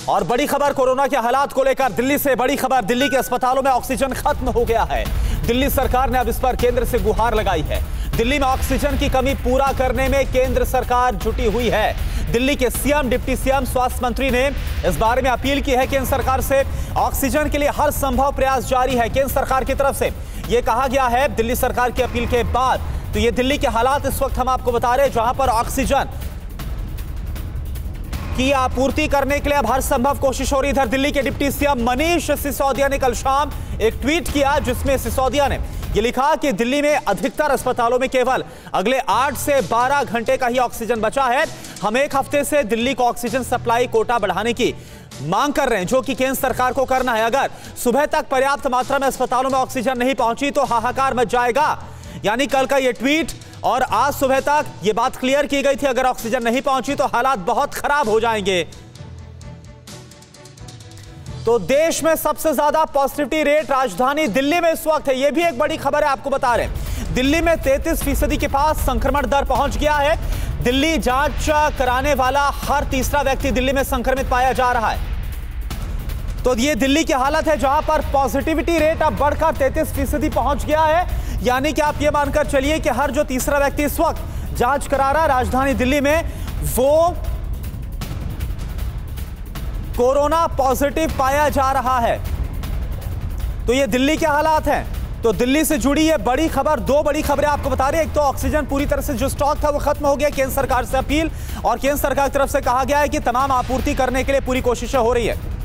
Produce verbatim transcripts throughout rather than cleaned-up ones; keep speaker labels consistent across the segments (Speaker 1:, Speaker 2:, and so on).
Speaker 1: और बड़ी खबर कोरोना के हालात को लेकर दिल्ली से बड़ी खबर, दिल्ली के अस्पतालों में ऑक्सीजन खत्म हो गया है। दिल्ली सरकार ने अब इस पर केंद्र से गुहार लगाई है। दिल्ली में ऑक्सीजन की कमी पूरा करने में केंद्र सरकार जुटी हुई है। दिल्ली के सीएम, डिप्टी सीएम, स्वास्थ्य मंत्री ने इस बारे में अपील की है। केंद्र सरकार से ऑक्सीजन के लिए हर संभव प्रयास जारी है। केंद्र सरकार की तरफ से यह कहा गया है दिल्ली सरकार की अपील के बाद। तो ये दिल्ली के हालात इस वक्त हम आपको बता रहे हैं, जहां पर ऑक्सीजन की आपूर्ति करने के लिए अब हर संभव कोशिश हो रही है। इधर दिल्ली के डिप्टी सीएम मनीष सिसोदिया ने कल शाम एक ट्वीट किया, जिसमें सिसोदिया ने यह लिखा कि दिल्ली में अधिकतर अस्पतालों में केवल अगले आठ से बारह घंटे का ही ऑक्सीजन बचा है। हम एक हफ्ते से दिल्ली को ऑक्सीजन सप्लाई कोटा बढ़ाने की मांग कर रहे हैं, जो कि केंद्र सरकार को करना है। अगर सुबह तक पर्याप्त मात्रा में अस्पतालों में ऑक्सीजन नहीं पहुंची तो हाहाकार मच जाएगा। यानी कल का यह ट्वीट और आज सुबह तक यह बात क्लियर की गई थी, अगर ऑक्सीजन नहीं पहुंची तो हालात बहुत खराब हो जाएंगे। तो देश में सबसे ज्यादा पॉजिटिविटी रेट राजधानी दिल्ली में इस वक्त है। यह भी एक बड़ी खबर है, आपको बता रहे हैं। दिल्ली में तैंतीस फीसदी के पास संक्रमण दर पहुंच गया है। दिल्ली जांच कराने वाला हर तीसरा व्यक्ति दिल्ली में संक्रमित पाया जा रहा है। तो ये दिल्ली की हालत है, जहां पर पॉजिटिविटी रेट अब बढ़कर तैंतीस फीसदी पहुंच गया है। यानी कि आप ये मानकर चलिए कि हर जो तीसरा व्यक्ति इस वक्त जांच करा रहा है राजधानी दिल्ली में, वो कोरोना पॉजिटिव पाया जा रहा है। तो ये दिल्ली के हालात हैं। तो दिल्ली से जुड़ी ये बड़ी खबर, दो बड़ी खबरें आपको बता रहे हैं। एक तो ऑक्सीजन पूरी तरह से जो स्टॉक था वो खत्म हो गया, केंद्र सरकार से अपील, और केंद्र सरकार की तरफ से कहा गया है कि तमाम आपूर्ति करने के लिए पूरी कोशिशें हो रही है।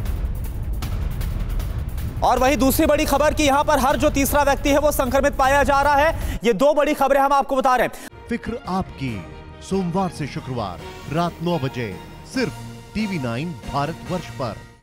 Speaker 1: और वही दूसरी बड़ी खबर कि यहां पर हर जो तीसरा व्यक्ति है वो संक्रमित पाया जा रहा है। ये दो बड़ी खबरें हम आपको बता रहे हैं।
Speaker 2: फिक्र आपकी, सोमवार से शुक्रवार रात नौ बजे सिर्फ टीवी नाइन भारतवर्ष पर।